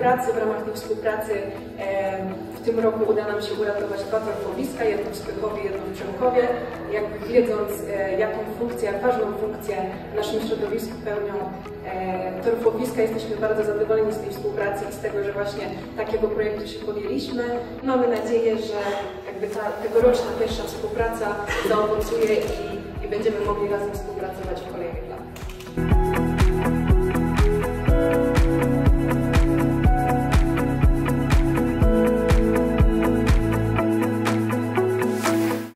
współpracy. W ramach tej współpracy w tym roku uda nam się uratować 2 torfowiska, jedno w Spychowie, jedno w Przemkowie. Wiedząc, jaką funkcję, jak ważną funkcję w naszym środowisku pełnią torfowiska, jesteśmy bardzo zadowoleni z tej współpracy i z tego, że właśnie takiego projektu się podjęliśmy. Mamy nadzieję, że tegoroczna pierwsza współpraca zaowocuje i będziemy mogli razem współpracować.